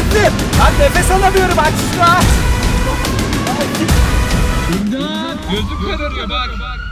Nersin? Lan nefes alamıyorum, aç şunu aç. İmdat! Gözüm kararıyor bak.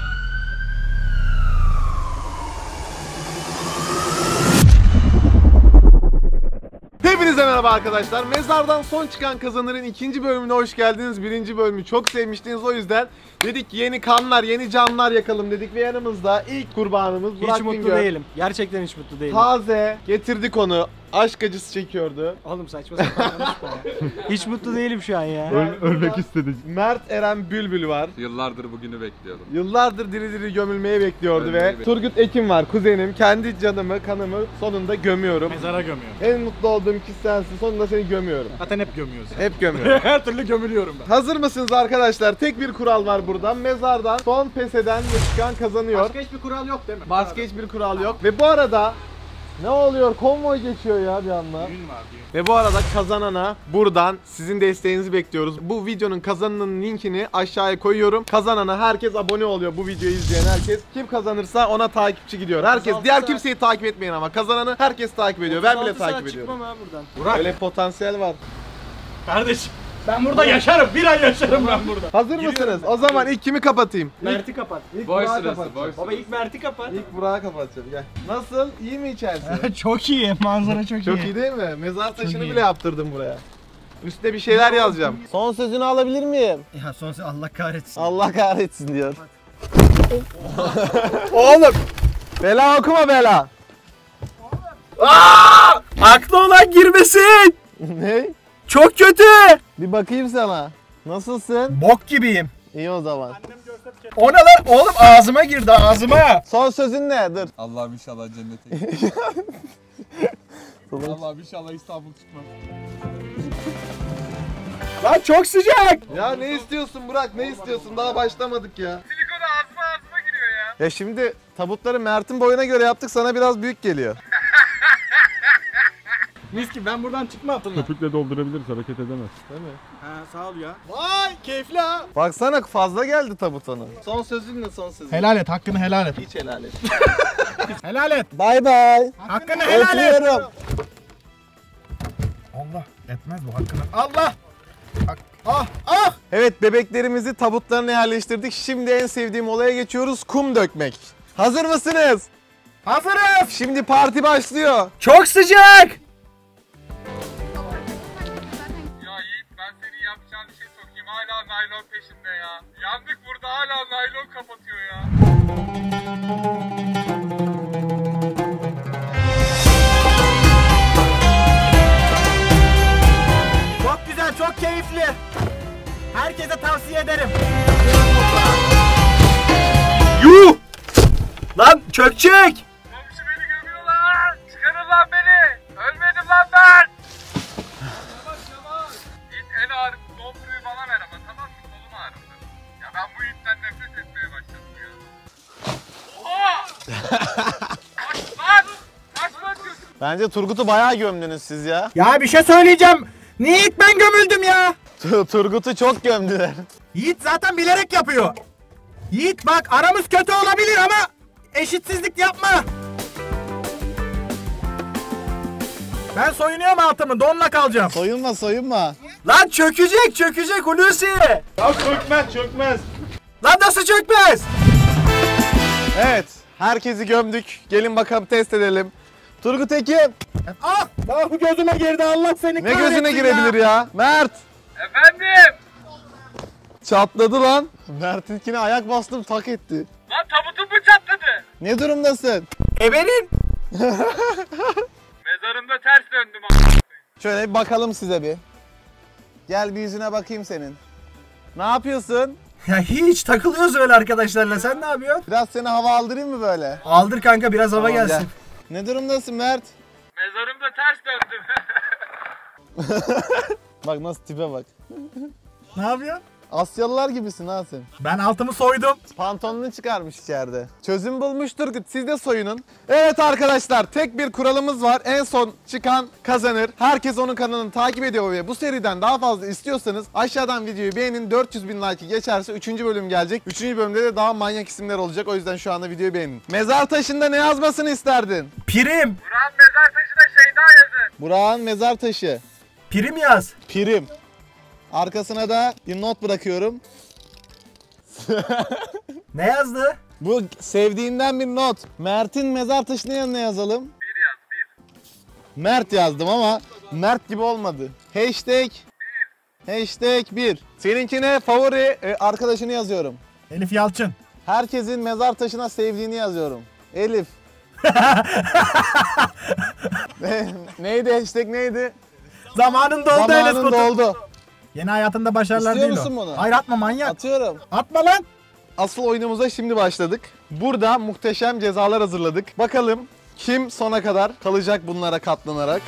Hepinize merhaba arkadaşlar. Mezardan son çıkan kazanırın ikinci bölümüne hoş geldiniz. Birinci bölümü çok sevmiştiniz, o yüzden dedik yeni kanlar, yeni canlar yakalım dedik ve yanımızda ilk kurbanımız Burak Hiç mutlu Bingöl. değilim. Gerçekten hiç mutlu değilim. Taze getirdik onu. Aşk acısı çekiyordu. Oğlum saçma sapan konuşma ya. Hiç mutlu değilim şu an ya. Ölmek istedik. Mert Eren Bülbül var. Yıllardır bugünü bekliyordum. Yıllardır diri diri gömülmeyi bekliyordu Ölmeyi ve Turgut Ekim var, kuzenim. Kendi canımı, kanımı sonunda gömüyorum. Mezara gömüyorum. En mutlu olduğum kişi sensin. Sonunda seni gömüyorum. Zaten hep gömüyorsun. Hep gömüyorum. Her türlü gömülüyorum ben. Hazır mısınız arkadaşlar? Tek bir kural var buradan. Mezardan son pes eden ve çıkan kazanıyor. Başka hiçbir kural yok değil mi? Başka hiçbir kural yok. Ve bu arada ne oluyor? Konvoy geçiyor ya bir anda. Düğün var düğün. Ve bu arada kazanana buradan sizin desteğinizi bekliyoruz. Bu videonun kazananın linkini aşağıya koyuyorum. Kazanana herkes abone oluyor, bu videoyu izleyen herkes. Kim kazanırsa ona takipçi gidiyor. Herkes, diğer kimseyi takip etmeyin ama kazananı herkes takip ediyor. Ben bile takip ediyorum. Çıkmam ha buradan. Burak. Öyle potansiyel var. Kardeşim. Ben burada yaşarım. Bir ay yaşarım ben burada. Hazır mısınız? O zaman ilk kimi kapatayım? Mert'i kapat. İlk Boy Burak'ı sırası, kapatacağım. boy Baba ilk Mert'i kapat. İlk Burak'ı kapatacağım. Gel. Nasıl? İyi mi içerisi? Çok iyi. Manzara çok iyi. Çok iyi değil mi? Mezar taşını iyi. bile yaptırdım buraya. Üstüne bir şeyler yazacağım. Son sözünü alabilir miyim? Ya son Allah kahretsin. Allah kahretsin diyor. Oğlum! Bela okuma bela. Aklı olan girmesin. Ne? Çok kötü. Bir bakayım sana. Nasılsın? Bok gibiyim. İyi o zaman. O ne lan? Oğlum ağzıma girdi ağzıma. Son sözün ne? Dur. Allah'ım inşallah cennete gir. Allah'ım inşallah İstanbul çıkmaz. Lan çok sıcak. Ya ne istiyorsun Burak? Ne istiyorsun? Daha başlamadık ya. Silikonu ağzıma giriyor ya. Ya şimdi tabutları Mert'in boyuna göre yaptık, sana biraz büyük geliyor. Mis gibi, ben buradan çıkmam. Köpükle doldurabiliriz, hareket edemez. Değil mi? Ha sağ ol ya. Vay keyifli ha. Baksana fazla geldi tabut ona. Son sözün ne, son sözün? Helal et, hakkını helal et. Hiç helal et. Helal et. Bay bay. Hakkını helal et. Öpüyorum. Allah etmez bu hakkını. Allah. Ah ah. Evet, bebeklerimizi tabutlarına yerleştirdik. Şimdi en sevdiğim olaya geçiyoruz. Kum dökmek. Hazır mısınız? Hazırız. Şimdi parti başlıyor. Çok sıcak. Ya Yiğit, ben senin yapacağın işe sokayım. Hala naylon peşinde ya. Yandık burada, hala naylon kapatıyor ya. Çok güzel, çok keyifli. Herkese tavsiye ederim. Yuh! Lan çökecek. Komşu beni gömüyor lan. Çıkarın lan beni. Ölmedim lan ben. Yavaş yavaş. Yiğit, en ağır donduruyu bana ver ama, tamam mı? Kolum ağrıdı. Ya ben bu Yiğit'ten nefret etmeye başladım ya. Oha! Kaç lan! Kaç lan atıyorsun? Bence Turgut'u bayağı gömdünüz siz ya. Ya bir şey söyleyeceğim. Yiğit, ben gömüldüm ya. Turgut'u çok gömdüler. Yiğit zaten bilerek yapıyor. Yiğit bak, aramız kötü olabilir ama eşitsizlik yapma. Ben soyunuyorum altımı, donla kalacağım. Soyunma soyunma. Lan çökecek Hulusi. Ya çökmez. Lan nasıl çökmez? Evet, herkesi gömdük. Gelin bakalım test edelim. Turgut Ekim. Ah! Bu gözüme girdi, Allah seni Ne kahretsin gözüne girebilir ya? Mert. Efendim? Çatladı lan. Mert'inkine ayak bastım, tak etti. Lan tabutum mu çatladı? Ne durumdasın? Ebenin. Mezarımda ters döndüm a**. Şöyle bir bakalım size bir. Gel bir yüzüne bakayım senin. Ne yapıyorsun? Ya hiç takılıyoruz öyle arkadaşlarla, sen ne yapıyorsun? Biraz seni hava aldırayım mı böyle? Aldır kanka, biraz hava Tamam, gelsin. gel. Ne durumdasın Mert? Mezarımda ters döndüm. Bak nasıl tipe bak. Ne yapıyorsun? Asyalılar gibisin ha sen. Ben altımı soydum. Pantolonunu çıkarmış içeride. Çözüm bulmuş Turgut. Siz de soyunun. Evet arkadaşlar, tek bir kuralımız var. En son çıkan kazanır. Herkes onun kanalını takip ediyor ve bu seriden daha fazla istiyorsanız aşağıdan videoyu beğenin. 400.000 like'ı geçerse 3. bölüm gelecek. 3. bölümde de daha manyak isimler olacak. O yüzden şu anda videoyu beğenin. Mezar taşında ne yazmasını isterdin? Pirim. Burak'ın mezar taşına Şeyda yazın. Burak'ın mezar taşı. Prim yaz. Prim. Arkasına da bir not bırakıyorum. Ne yazdı? Bu sevdiğinden bir not. Mert'in mezar taşının yanına yazalım. 1 yaz 1. Mert yazdım ama Mert gibi olmadı. Hashtag 1. Seninkine favori arkadaşını yazıyorum. Elif Yalçın. Herkesin mezar taşına sevdiğini yazıyorum. Elif. Neydi hashtag neydi? Zamanın doldu Enes Zamanın Batur. doldu. Yeni hayatında başarılar İstiyor değil musun o. bunu? Hayır atma manyak. Atıyorum. Atma lan. Asıl oyunumuza şimdi başladık. Burada muhteşem cezalar hazırladık. Bakalım kim sona kadar kalacak bunlara katlanarak.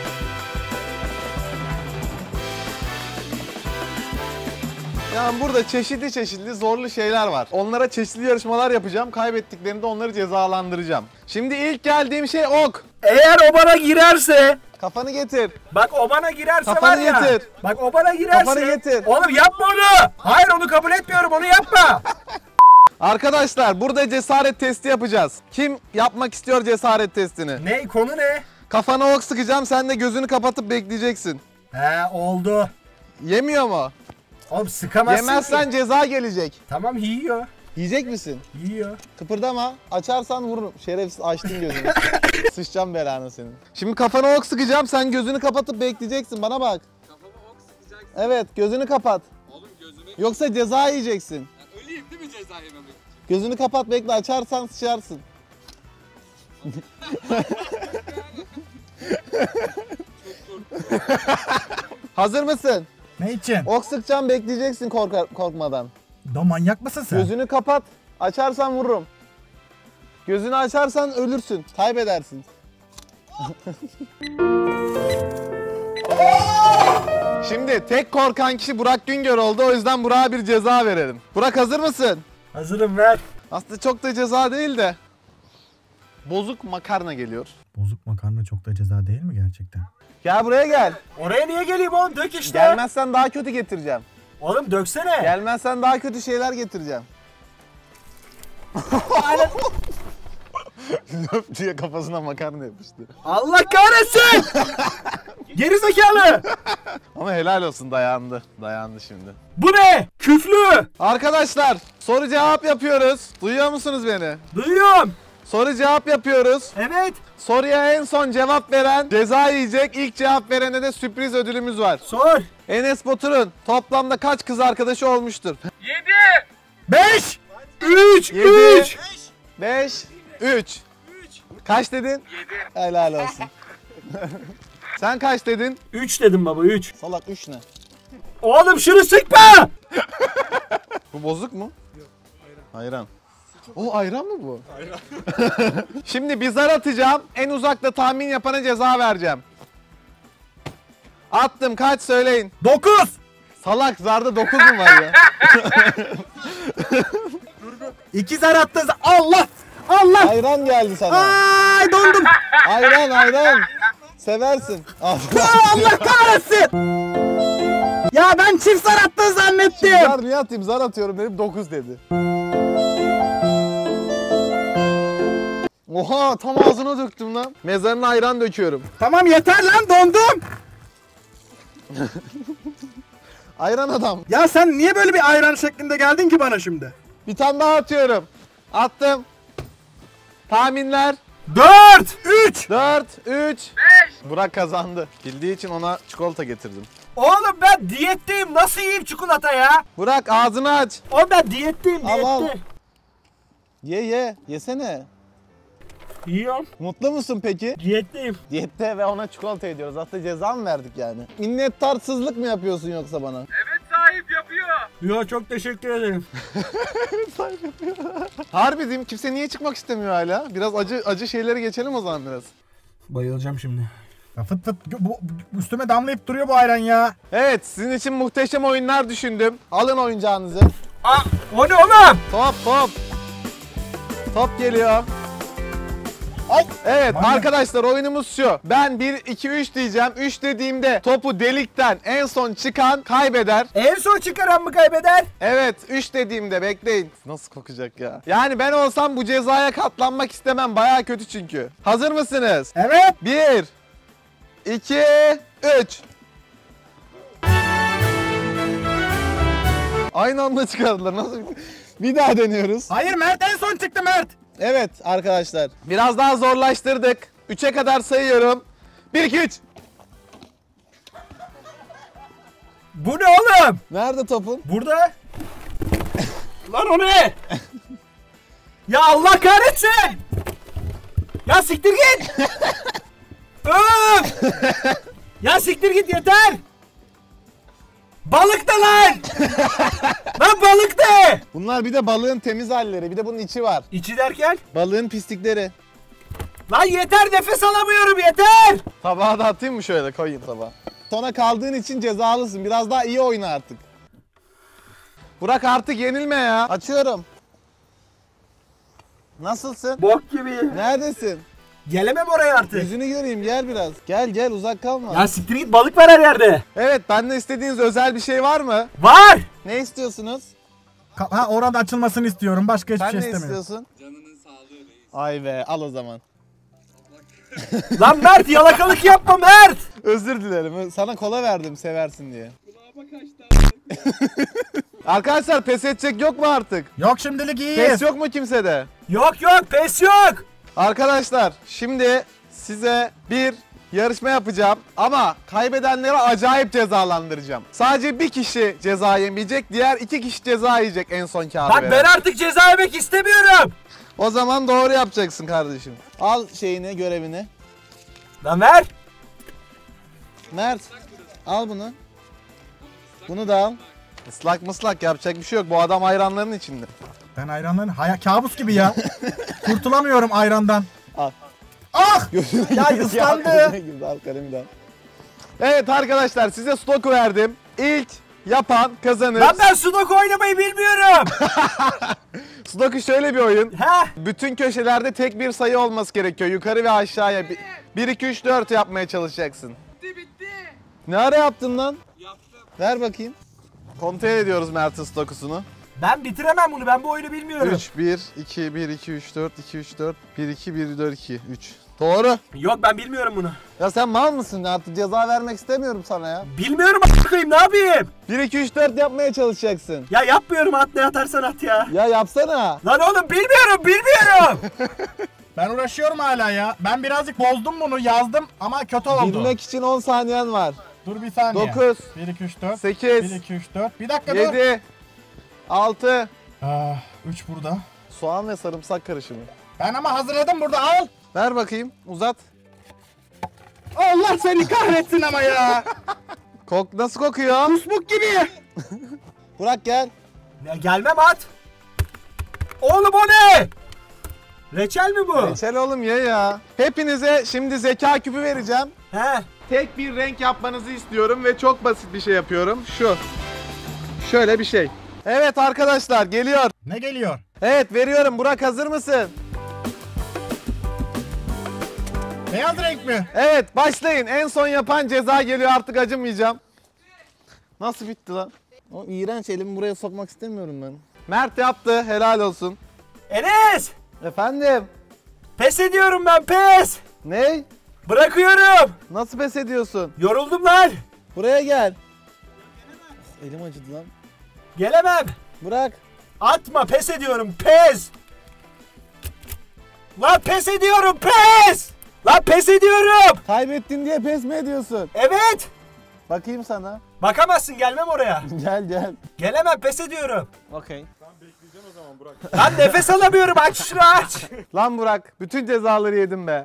Yani burada çeşitli zorlu şeyler var. Onlara çeşitli yarışmalar yapacağım. Kaybettiklerinde onları cezalandıracağım. Şimdi ilk geldiğim şey ok. Eğer o bana girerse. Kafanı getir. Bak o bana girerse Kafanı var ya. getir. Bak o bana girerse. Kafanı getir. Oğlum yapma onu. Hayır onu kabul etmiyorum, onu yapma. Arkadaşlar burada cesaret testi yapacağız. Kim yapmak istiyor cesaret testini? Ne konu ne? Kafana ok sıkacağım, sen de gözünü kapatıp bekleyeceksin. He oldu. Yemiyor mu? Oğlum sıkamazsın Yemezsen ki. ceza gelecek. Tamam yiyor. Yiyecek misin? Yiyor. Kıpırdama. Açarsan vururum. Şerefsiz açtın gözünü. Sıçacağım belanı senin. Şimdi kafana ok sıkacağım. Sen gözünü kapatıp bekleyeceksin. Bana bak. Kafama ok sıkacaksın. Evet, gözünü kapat. Oğlum gözüme... Yoksa ceza yiyeceksin. Ya öleyim değil mi ceza yememek için? Gözünü kapat, bekle. Açarsan sıçarsın. Hazır mısın? Ne için? Ok sıkacağım, bekleyeceksin korkmadan. Da manyak mısın sen? Gözünü kapat. Açarsan vururum. Gözünü açarsan ölürsün. Kaybedersin. Şimdi tek korkan kişi Burak Güngör oldu. O yüzden Burak'a bir ceza verelim. Burak hazır mısın? Hazırım, ver. Aslında çok da ceza değil de. Bozuk makarna geliyor. Bozuk makarna çok da ceza değil mi gerçekten? Gel buraya gel. Oraya niye geleyim oğlum? Dök işte. Gelmezsen daha kötü getireceğim. Oğlum döksene. Gelmezsen daha kötü şeyler getireceğim. Löp diye kafasına makarna yapıştı. Allah kahretsin. Geri zekalı. Ama helal olsun, dayandı. Dayandı şimdi. Bu ne? Küflü. Arkadaşlar soru cevap yapıyoruz. Duyuyor musunuz beni? Duyuyorum. Soru cevap yapıyoruz. Evet. Soruya en son cevap veren ceza yiyecek. İlk cevap verene de sürpriz ödülümüz var. Sor. Enes Batur'un toplamda kaç kız arkadaşı olmuştur? 7. 5. 3. 7, 3. 5, 3. Kaç dedin? 7. Helal olsun. Sen kaç dedin? 3 dedim baba, 3. Salak 3 ne? Oğlum şunu sıkma. Bu bozuk mu? Yok, ayran. O ayran mı bu? Ayran. Şimdi bir zar atacağım. En uzakta tahmin yapana ceza vereceğim. Attım, kaç söyleyin. 9. Salak, zarda 9 mu var ya? 2 zar attın. Allah. Allah. Ayran geldi sana. Ay dondum. Ayran. Seversin. Allah kahretsin. Ya ben çift zar attın zannettim. Zar niye atayım? Zar atıyorum dedim, 9 dedi. Oha, tam ağzına döktüm lan. Mezarına ayran döküyorum. Tamam yeter lan, dondum. Ayran adam. Ya sen niye böyle bir ayran şeklinde geldin ki bana şimdi? Bir tane daha atıyorum. Attım. Tahminler. 4. 3. 4, 3. 5. Burak kazandı. Bildiği için ona çikolata getirdim. Oğlum ben diyetteyim. Nasıl yiyeyim çikolata ya? Burak ağzını aç. Oğlum ben diyetteyim, Al, al. diyette. Ye. Yesene. Yiyorum. Mutlu musun peki? Diyetteyim. Diyette ve ona çikolata ediyoruz. Hatta ceza mı verdik yani? Minnettarsızlık mı yapıyorsun yoksa bana? Evet sahip yapıyor. Yo, çok teşekkür ederim. Harbi diyeyim, kimse niye çıkmak istemiyor hala? Biraz acı şeyleri geçelim o zaman biraz. Bayılacağım şimdi. Ya fıt fıt bu üstüme damlayıp duruyor bu ayran ya. Evet, sizin için muhteşem oyunlar düşündüm. Alın oyuncağınızı. Aa, o ne oğlum? Top. Top geliyor. Ay. Evet Manyak. arkadaşlar, oyunumuz şu. Ben 1, 2, 3 diyeceğim. 3 dediğimde topu delikten en son çıkan kaybeder. En son çıkaran mı kaybeder? Evet, 3 dediğimde bekleyin. Nasıl kokacak ya? Yani ben olsam bu cezaya katlanmak istemem. Baya kötü çünkü. Hazır mısınız? Evet. 1, 2, 3. Aynı anda çıkardılar. Nasıl? Bir daha deniyoruz. Hayır Mert en son çıktı Mert. Evet arkadaşlar. Biraz daha zorlaştırdık. 3'e kadar sayıyorum. 1 2 3. Bu ne oğlum? Nerede topun? Burada. Lan o ne? Ya Allah kahretsin. Ya siktir git. Öf. Ya siktir git yeter. Balık da lan. Lan balık de. Bunlar bir de balığın temiz halleri. Bir de bunun içi var. İçi derken? Balığın pislikleri. Lan yeter nefes alamıyorum yeter. Tabağa da atayım mı şöyle koyayım tabağa. Sona kaldığın için cezalısın. Biraz daha iyi oyna artık. Burak artık yenilme ya. Açıyorum. Nasılsın? Bok gibi. Neredesin? Gelemem oraya artık. Yüzünü göreyim gel biraz. Gel uzak kalma. Ya siktir git balık var her yerde. Evet benden istediğiniz özel bir şey var mı? Var. Ne istiyorsunuz? Ha orada açılmasını istiyorum. Başka hiçbir Sen şey ne istemiyorum. istiyorsun? Canının sağlığı reis. Ay be al o zaman. Lan Mert yalakalık yapma Mert. Özür dilerim. Sana kola verdim seversin diye. Arkadaşlar pes edecek yok mu artık? Yok şimdilik iyi. Pes yok mu kimsede? Yok pes yok. Arkadaşlar şimdi size bir yarışma yapacağım ama kaybedenleri acayip cezalandıracağım. Sadece bir kişi ceza yemeyecek, diğer 2 kişi ceza yiyecek en son kağıdı Bak veren. ben artık ceza yemek istemiyorum. O zaman doğru yapacaksın kardeşim. Al şeyini, görevini. Lan ver. Mert al bunu. Bunu da al. Islak mıslak yapacak bir şey yok. Bu adam hayranların içinde. Ben ayranların kabus gibi ya. Kurtulamıyorum ayrandan. Al. Ah! Ya ıslandı. Al kalemi de al. Evet arkadaşlar size stoku verdim. İlk yapan kazanır. Lan ben sudoku oynamayı bilmiyorum. Sudoku şöyle bir oyun. He? Bütün köşelerde tek bir sayı olması gerekiyor. Yukarı ve aşağıya. 1, 2, 3, 4 yapmaya çalışacaksın. Bitti. Ne ara yaptın lan? Yaptım. Ver bakayım. Kontrol ediyoruz Mert'in stokusunu. Ben bitiremem bunu. Ben bu oyunu bilmiyorum. 3, 1, 2, 1, 2, 3, 4, 2, 3, 4, 1, 2, 1, 4, 2, 3. Doğru. Yok ben bilmiyorum bunu. Ya sen mal mısın? Artık ceza vermek istemiyorum sana ya. Bilmiyorum a**ayım ne yapayım? 1, 2, 3, 4 yapmaya çalışacaksın. Ya yapmıyorum at ne atarsan at ya. Ya yapsana. Lan oğlum bilmiyorum. Ben uğraşıyorum hala ya. Ben birazcık bozdum bunu yazdım ama kötü oldu. Bilmek için 10 saniyen var. Dur bir saniye. 9, 1 2 3 4. 8, 1 2 3 4. Bir dakika dur. 7, 6. 3 burada. Soğan ve sarımsak karışımı. Ben ama hazırladım burada al. Ver bakayım, uzat. Allah seni kahretsin ama ya. Nasıl kokuyor? Kusmuk gibi. Burak gel. Ya gelmem at. Oğlum o ne? Reçel mi bu? Geçel oğlum ye ya. Hepinize şimdi zeka küpü vereceğim. He. Tek bir renk yapmanızı istiyorum ve çok basit bir şey yapıyorum. Şu. Şöyle bir şey. Evet arkadaşlar geliyor. Ne geliyor? Evet veriyorum. Burak hazır mısın? Beyaz renk mi? Evet başlayın. En son yapan ceza geliyor, artık acımayacağım. Nasıl bitti lan? O iğrenç, elimi buraya sokmak istemiyorum ben. Mert yaptı, helal olsun. Enes! Efendim? Pes ediyorum ben pes. Ne? Bırakıyorum. Nasıl pes ediyorsun? Yoruldum lan. Buraya gel. Elim acıdı lan. Gelemem. Bırak. Atma pes ediyorum pes. Lan pes ediyorum pes. Lan pes ediyorum. Kaybettin diye pes mi ediyorsun? Evet. Bakayım sana. Bakamazsın gelmem oraya. Gel. Gelemem pes ediyorum. Okey. Lan nefes alamıyorum aç şunu aç. Lan Burak, bütün cezaları yedim be.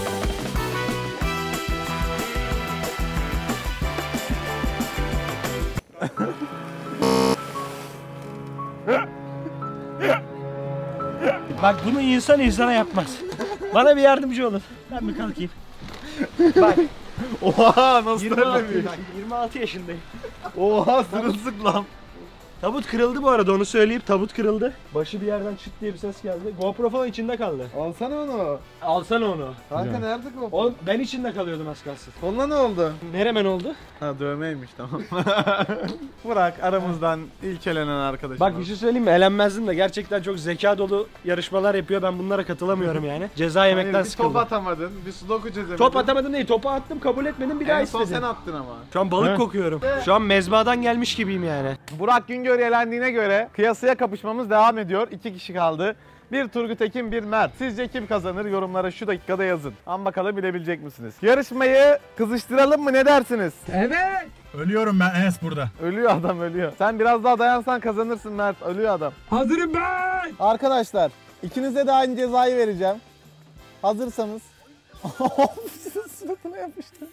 Bak bunu insan insana yapmaz. Bana bir yardımcı olun. Ben bir kalkayım. Bak Oha nasıl 26 yaşındayım. Oha sırılsık lan. Tabut kırıldı bu arada, onu söyleyeyim. Tabut kırıldı. Başı bir yerden çıt diye bir ses geldi. GoPro falan içinde kaldı. Alsana onu. Alsana onu. Kanka nerede koptu? Oğlum ben içinde kalıyordum az kalsın. Koluna ne oldu? Neremen oldu? Ha dövmeymiş tamam. Burak aramızdan ilk elenen arkadaşım. Bak bir şey söyleyeyim mi? Elenmezdim de gerçekten çok zeka dolu yarışmalar yapıyor. Ben bunlara katılamıyorum yani. Ceza yemekten bir top sıkıldım. atamadın, bir sudoku çözemedin. Top atamadım değil. Topu attım, kabul etmedin, bir daha En son istedim. sen attın ama. Şu an balık kokuyorum. Şu an mezbadan gelmiş gibiyim yani. Burak Güngör elendiğine göre kıyasıya kapışmamız devam ediyor. 2 kişi kaldı. Bir Turgut Ekin, bir Mert. Sizce kim kazanır? Yorumlara şu dakikada yazın. Ama bakalım bilebilecek misiniz? Yarışmayı kızıştıralım mı? Ne dersiniz? Evet. Ölüyorum ben Enes burada. Ölüyor adam, ölüyor. Sen biraz daha dayansan kazanırsın Mert. Ölüyor adam. Hazırım ben. Arkadaşlar ikinize de aynı cezayı vereceğim. Hazırsanız. Suratına yapıştı.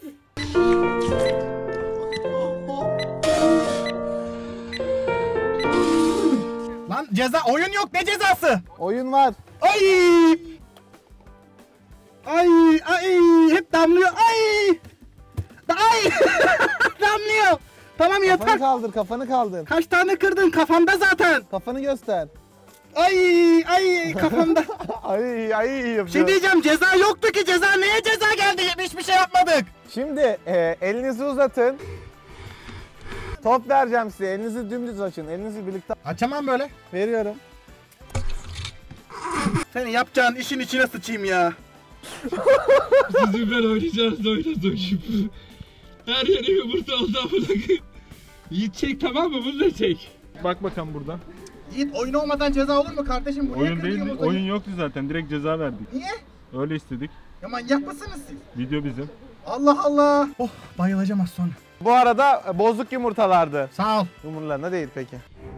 Lan ceza oyun yok, ne cezası? Oyun var. Ay! Ay ay hep damlıyor. Ay! Ay! Damlıyor. Tamam yeter. Kafanı kaldır, kafanı kaldır. Kaç tane kırdın kafamda zaten. Kafanı göster. Ay kafamda. ay yapıyor. Şimdi diyeceğim ceza yoktu ki, ceza neye ceza geldi? Hiçbir şey yapmadık. Şimdi elinizi uzatın. Top vereceğim size. Elinizi dümdüz açın. Elinizi birlikte Açamam böyle. veriyorum. Senin yapacağın işin içine sıçayım ya. Sizinle oynayacağız oyun. Her yere yumurta oldu amına koyayım. Yiğit çek, tamam mı? Bunu da çek. Bak bakalım buradan. Yiğit oyun olmadan ceza olur mu kardeşim? Bu niye Oyun kırdın değil, yumurtayı? oyun yoktu zaten. Direkt ceza verdik. Niye? Öyle istedik. Ya manyak mısınız siz? Video bizim. Allah Allah. Oh bayılacağım az sonra. Bu arada bozuk yumurtalardı. Sağ ol. Yumurtalarına değil peki.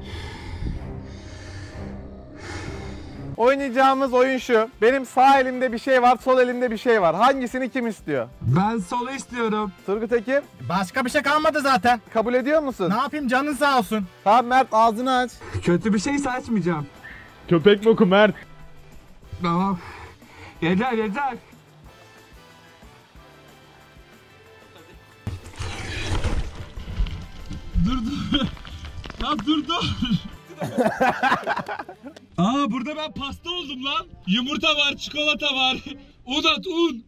Oynayacağımız oyun şu. Benim sağ elimde bir şey var, sol elimde bir şey var. Hangisini kim istiyor? Ben solu istiyorum. Turgut Ekin, Başka bir şey kalmadı zaten. kabul ediyor musun? Ne yapayım, canın sağ olsun. Tamam Mert, ağzını aç. Kötü bir şeyse açmayacağım. Köpek boku Mert. Tamam. Yeter. Dur. Ya dur. Aa, burada ben pasta oldum lan. Yumurta var, çikolata var. Un.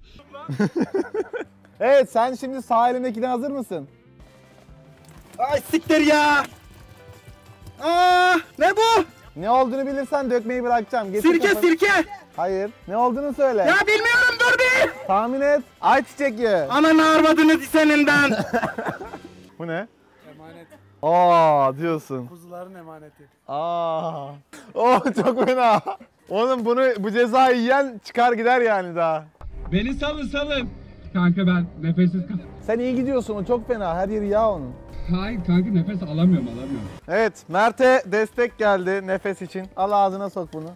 Evet, sen şimdi sağ elimdekine hazır mısın? Ay siktir ya. Aa, ne bu? Ne olduğunu bilirsen dökmeyi bırakacağım. Getir Sirke kafanı. sirke. Hayır. Ne olduğunu söyle. Ya bilmiyorum, dur bir. Tahmin et. Ayçiçek yağı. Ananı arvadını seninden. Bu ne? Aa diyorsun. Kuzuların emaneti. Aa. Oh çok fena. Oğlum bu cezayı yiyen çıkar gider yani daha. Beni salın. Kanka ben nefessiz kal. Sen iyi gidiyorsun, o çok fena. Her yeri yağ onun. Hayır kanka, nefes alamıyorum. Evet, Mert'e destek geldi nefes için. Al ağzına sok bunu.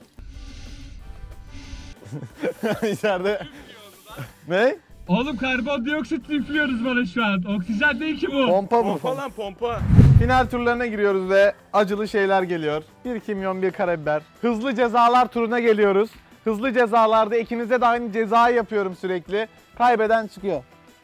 İçeride. Ne? Oğlum karbondioksit üflüyoruz bana şu an. Oksijen değil ki bu. Pompa bu. Pompa lan pompa. Final turlarına giriyoruz ve acılı şeyler geliyor. Bir kimyon, bir karabiber. Hızlı cezalar turuna geliyoruz. Hızlı cezalarda ikinize de aynı cezayı yapıyorum sürekli. Kaybeden çıkıyor.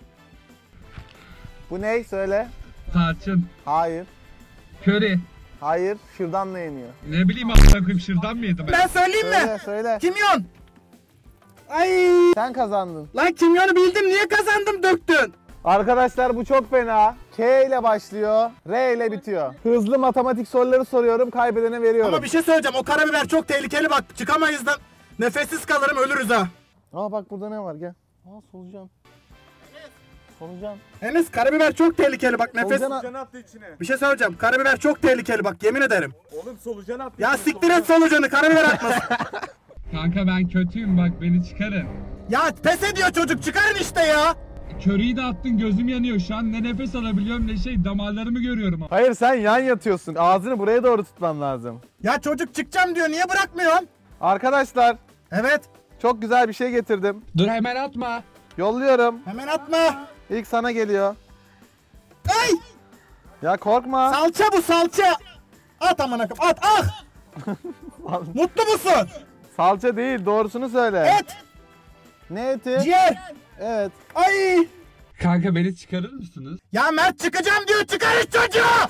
Bu ne? Söyle. Tarçın. Hayır. Köri. Hayır. Şırdanla yeniyor. Ne bileyim amına koyayım, şırdan mı yedim ben? Ben söyleyeyim mi? Söyle. Kimyon. Ay. Sen kazandın. Lan kimyonu bildim, niye kazandım döktün? Arkadaşlar bu çok fena. K ile başlıyor, R ile bitiyor. Hızlı matematik soruları soruyorum, kaybedene veriyorum. Ama bir şey söyleyeceğim, o karabiber çok tehlikeli bak, çıkamayız da nefessiz kalırım, ölürüz ha. Aa bak burada ne var, gel. Aa solucan. Solucan. Enes, karabiber çok tehlikeli bak, nefes... Solucan Attı içine. Bir şey söyleyeceğim, karabiber çok tehlikeli bak, yemin ederim. Oğlum solucan attı. Ya siktir et solucanı, karabiber atmasın. Kanka ben kötüyüm, bak beni çıkarın. Ya pes ediyor çocuk, çıkarın işte ya. Köriyi de attın, gözüm yanıyor şu an. Ne nefes alabiliyorum ne şey, damarlarımı görüyorum. Hayır sen yan yatıyorsun. Ağzını buraya doğru tutman lazım. Ya çocuk çıkacağım diyor, niye bırakmıyorsun? Arkadaşlar Evet. çok güzel bir şey getirdim. Dur hemen atma. Yolluyorum. Hemen atma. İlk sana geliyor. Ay! Ya korkma. Salça bu, salça. At amına koyayım, at, ah! Mutlu musun? Salça değil, doğrusunu söyle. Et, Ne eti? ciğer. Evet. Ay! Kanka beni çıkarır mısınız? Ya Mert çıkacağım diyor, çıkarın çocuğu!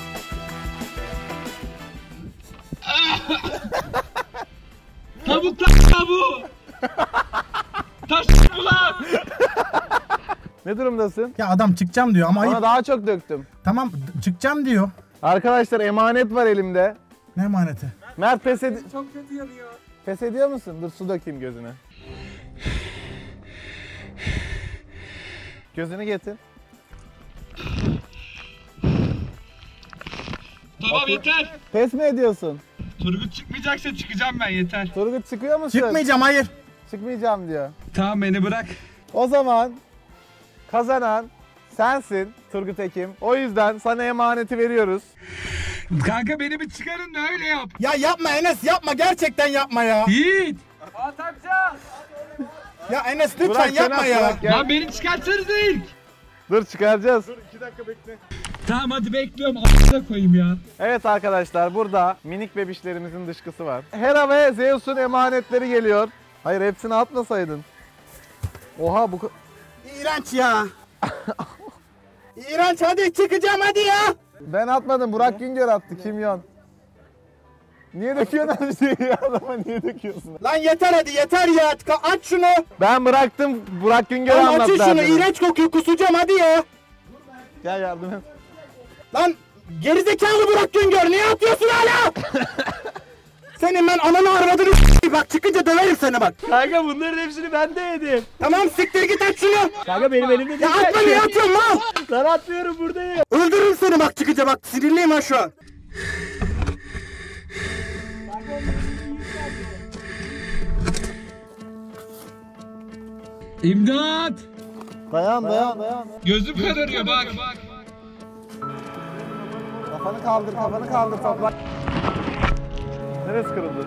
Tavuk lan bu! Taş bu lan! Ne durumdasın? Ya adam çıkacağım diyor ama ayıp. Ona daha çok döktüm. Tamam, çıkacağım diyor. Arkadaşlar emanet var elimde. Ne emaneti? Mert Çok kötü yanıyor. pes ediyor musun? Dur su dökeyim gözüne. Gözünü getir. Tamam yeter. Pes mi ediyorsun? Turgut çıkmayacaksa çıkacağım ben yeter. Turgut çıkıyor musun? Çıkmayacağım, hayır. Çıkmayacağım diyor. Tamam beni bırak. O zaman kazanan sensin Turgut Ekim. O yüzden sana emaneti veriyoruz. Kanka beni bir çıkarın da öyle yap. Ya yapma Enes, yapma, gerçekten yapma ya. Yiğit. Ya Enes lütfen Burak, yapma sen ya. Burak, gel. Lan beni çıkartsanız ilk. Dur çıkaracağız. Tamam hadi bekliyorum. A**a koyayım ya. Evet arkadaşlar, burada minik bebişlerimizin dışkısı var. Hera ve Zeus'un emanetleri geliyor. Hayır, hepsini atmasaydın. Oha bu... İğrenç ya. İğrenç, hadi çıkacağım hadi ya. Ben atmadım, Burak Güngör attı, kimyon. Niye döküyorsun her şeyi ya? Adama niye döküyorsun? Lan yeter hadi, yeter ya. Aç şunu. Ben bıraktım, Burak Güngör'e Lan anlat açın şunu, derdini. iğrenç kokuyor, kusacağım hadi ya. Gel yardım et. Lan gerizekalı Burak Güngör, niye atıyorsun hala? Senin ben ananı arvadını bak, çıkınca döverim seni bak. Kanka bunların hepsini ben de yedim. Tamam siktir git, aç şunu. Kanka benim elimde Ya değil. atma, niye atıyorsun lan? Lan atmıyorum buradayım. Öldürürüm seni bak, çıkınca bak, sinirliyim ha şu an. İmdat. Dayan. Gözüm kararıyor bak. Kafanı kaldır topla. Neresi kırıldı?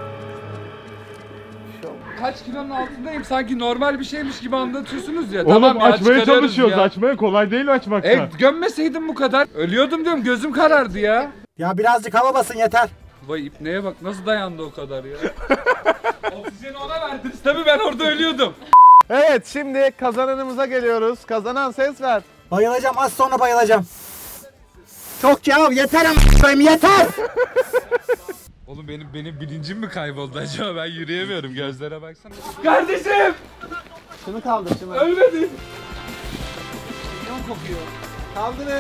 Kaç kilonun altındayım, sanki normal bir şeymiş gibi anlatıyorsunuz ya. Oğlum tamam ya, açmaya çıkarıyoruz çalışıyoruz. ya. Açmaya kolay değil açmakta. Gömmeseydim bu kadar. Ölüyordum diyorum, gözüm karardı ya. Ya birazcık hava basın yeter. Vay ipneye bak, nasıl dayandı o kadar ya. Oksijeni ona verdiniz tabii, ben orada ölüyordum. Evet, şimdi kazananımıza geliyoruz. Kazanan ses ver. Bayılacağım, az sonra bayılacağım. Çok ya, yeter ama yeter. Oğlum benim bilincim mi kayboldu acaba, ben yürüyemiyorum, gözlere baksana. Kardeşim! Şunu kaldır şunu. Ölmedim. Kaldırın.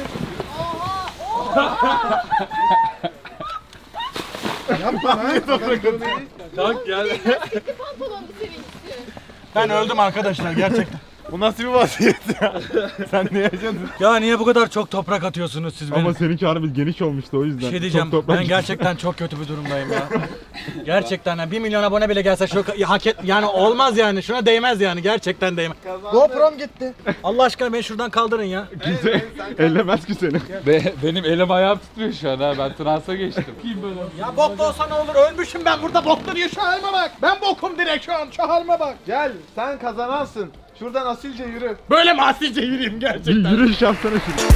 Kalk gel. Pantolonlu seninkisi. Ben öldüm arkadaşlar gerçekten. Bu nasıl bir vaziyet ya? Sen ne yaşadın? Ya niye bu kadar çok toprak atıyorsunuz siz benim? Ama seninki harbi geniş olmuştu o yüzden. Bir şey diyeceğim, Çok toprak ben gerçekten çok kötü bir durumdayım ya. Gerçekten ya, 1 milyon abone bile gelse şu hak et, yani olmaz yani, şuna değmez yani, gerçekten değmez. GoPro'm gitti. Allah aşkına beni şuradan kaldırın ya. Kimse ellemez ki seni. Benim elim ayağım titriyor şu an ha, ben transa geçtim. Ya bok da olsa ne olur, ölmüşüm ben burada, bokta diye şu halime bak. Ben bokum direkt şu an, şu halime bak. Gel, sen kazanansın. Şuradan asilce yürü. Böyle mi asilce yürüyeyim Bir gerçekten? yürüyüş yapsana şimdi.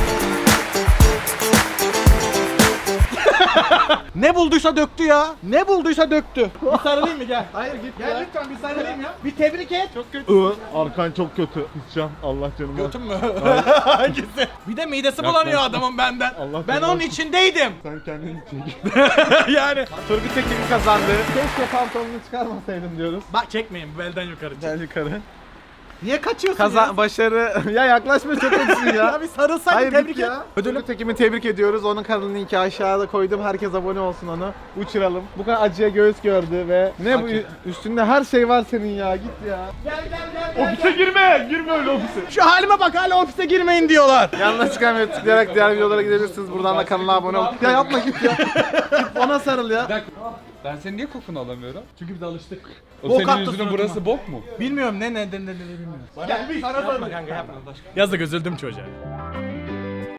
Ne bulduysa döktü ya. Ne bulduysa döktü. Bir sarılayım mı, gel. Hayır git gel ya. Lütfen bir sarılayım ya. Bir tebrik et. Çok kötü. Arkan çok kötü. Kusacağım. Allah canımı. Götüm mü? Hangisi? Bir de midesi bulanıyor adamın benden. Allah Ben canımı. onun içindeydim. Sen kendini çek. Yani. Turgut Ekim kazandı. Keşke pantolonunu çıkarmasaydım diyoruz. Bak çekmeyin, belden yukarı çek. Gel yukarı. Niye kaçıyorsun ya? Başarı. Ya yaklaşma, çok öksün ya. Ya bir sarılsaydın, Hayır, tebrik git et. ya. Turgut Ekim'i tebrik ediyoruz. Onun kanalının linki aşağıda koydum. Herkes abone olsun onu. Uçuralım. Bu kadar acıya göğüs gördü ve ne bu üstünde her şey var senin ya. Git ya. Ofise girme. Girme öyle ofise. Şu halime bak, hala ofise girmeyin diyorlar. Yanına çıkan ve tıklayarak diğer videolara gidebilirsiniz. Buradan da kanala abone ol. Ya yapma, git ya. Git ona sarıl ya. Bir dakika. Ben senin niye kokunu alamıyorum? Çünkü biz de alıştık. O Bok senin attı yüzünden suratıma. burası bok mu? Bilmiyorum ne bilmiyorum. Gel bir sarıl kanka, yapma. Yazık, üzüldüm çocuğa.